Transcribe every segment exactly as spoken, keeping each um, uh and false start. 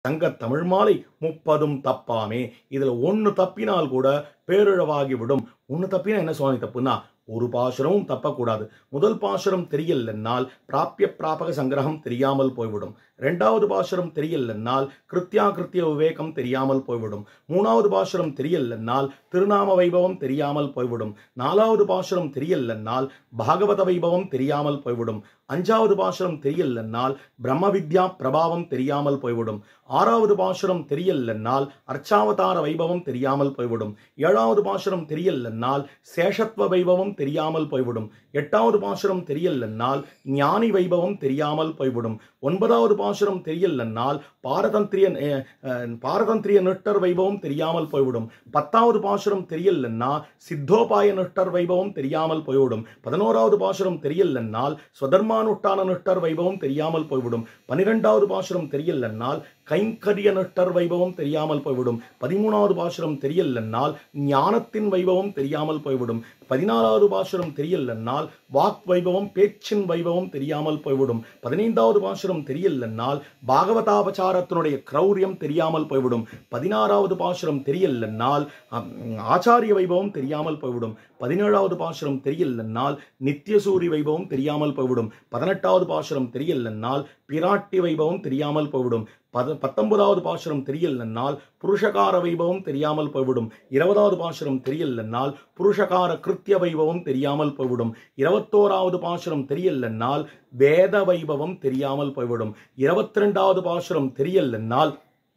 சங்கத் தமிழ் மாலை முப்பதும் தப்பாமே. இதுல ஒன்னு தப்பினால் கூட பேரிழவாகி விடும். ஒன்னு தப்பினா என்ன சுவாமி தப்புன்னா, ஒரு பாசுரமும் தப்பக்கூடாது. முதல் பாசுரம் தெரியலென்னால் பிராபிய பிராபக சங்கிரகம் தெரியாமல் போய்விடும். இரண்டாவது பாசுரம் தெரியலென்னால் கிருத்தியா கிருத்திய விவேகம் தெரியாமல் போய்விடும். மூணாவது பாசுரம் தெரியலென்னால் திருநாம வைபவம் தெரியாமல் போய்விடும். நாலாவது பாசுரம் தெரியலென்னால் பாகவத வைபவம் தெரியாமல் போய்விடும். அஞ்சாவது பாசுரம் தெரியலென்னால் பிரம்ம வித்யா பிரபாவம் தெரியாமல் போய்விடும். ஆறாவது பாசுரம் தெரியலென்னால் அர்ச்சாவதார வைபவம் தெரியாமல் போய்விடும். ஏழாவது பாசுரம் தெரியலென்னால் சேஷத்வ வைபவம் தெரியாமல் போய்விடும். எட்டாவது பாசுரம் தெரியலென்னால் ஞானி வைபவம் தெரியாமல் போய்விடும். ஒன்பதாவது பாசுரம் தெரியலென்னால் பாரதந்திரிய பாரதந்திரிய நிட்டர் வைபவம் தெரியாமல் போய்விடும். பத்தாவது பாசுரம் தெரியலென்னா சித்தோபாய நிட்டர் வைபவம் தெரியாமல் போய்விடும். பதினோராவது பாசுரம் தெரியலென்னால் ஸ்வதர்மானுஷ்டான நிட்டர் வைபவம் தெரியாமல் போய்விடும். பனிரெண்டாவது பாசுரம் தெரியலென்னால் கைங்கரிய நிட்டர் வைபவம் தெரியாமல் போய்விடும். பதிமூணாவது பாசுரம் தெரியலென்னால் ஞானத்தின் வைபவம் தெரியாமல் போய்விடும். பதினாலாவது பாசுரம் தெரியலென்னால் வாக் வைபவம் பேச்சின் வைபவம் தெரியாமல் போய்விடும். பதினைந்தாவது பாசுரம் தெரியலென்னால் பாகவதாபசாரத்தினுடைய கிரௌரியம் தெரியாமல் போய்விடும். பதினாறாவது பாசுரம் தெரியலென்னால் ஆச்சாரிய வைபவம் தெரியாமல் போய்விடும். பதினேழாவது பாசுரம் தெரியலென்னால் நித்தியசூரி வைபவம் தெரியாமல் போய்விடும். பதினெட்டாவது பாசுரம் தெரியலென்னால் பிராட்டி வைபவம் தெரியாமல் போய்விடும். பத பத்தொன்பதாவது பாசுரம் தெரியலென்னால் புருஷகார வைபவம் தெரியாமல் போய்விடும். இருபதாவது பாசுரம் தெரியலென்னால் புருஷகார கிருத்திய வைபவம் தெரியாமல் போய்விடும். இருபத்தோராவது பாசுரம் தெரியலென்னால் வேத வைபவம் தெரியாமல் போய்விடும். இருபத்தி ரெண்டாவது பாசுரம் தெரியலென்னால்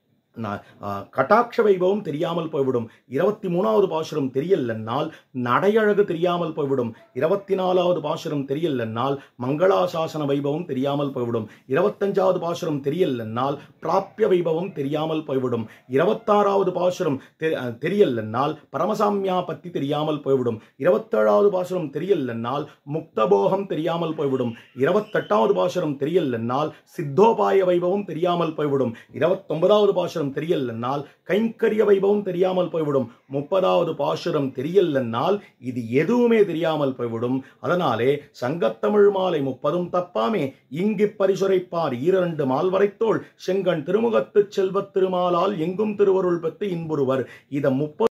கட்டாட்ச வைபவம் தெரியாமல் போய்விடும். இருபத்தி மூணாவது பாசுரம் தெரியலென்னால் நடையழகு தெரியாமல் போய்விடும். இருபத்தி நாலாவது பாசுரம் தெரியலென்னால் மங்களாசாசன வைபவம் தெரியாமல் போய்விடும். இருபத்தஞ்சாவது பாசுரம் தெரியலென்னால் பிராபிய வைபவம் தெரியாமல் போய்விடும். இருபத்தாறாவது பாசுரம் தெரியலென்னால் பரமசாமியா பத்தி தெரியாமல் போய்விடும். இருபத்தேழாவது பாசுரம் தெரியலென்னால் முக்தபோகம் தெரியாமல் போய்விடும். இருபத்தெட்டாவது பாசுரம் தெரியலென்னால் சித்தோபாய வைபவம் தெரியாமல் போய்விடும். இருபத்தொன்பதாவது பாசுரம் தெரியலென்னால் கைங்கரிய வைபவம் தெரியாமல் போய்விடும். முப்பதாவது பாசுரம் தெரியலென்னால் இது எதுவுமே தெரியாமல் போய்விடும். அதனாலே சங்கத்தமிழ் மாலை முப்பதும் தப்பாமே இங்கு பரிசுரைப்பார் ஈரண்டு மால்வரைத்தோள் செங்கண் திருமுகத்து செல்வத் திருமாலால் எங்கும் திருவருள் பெற்று இன்புறுவர். இத முப்பது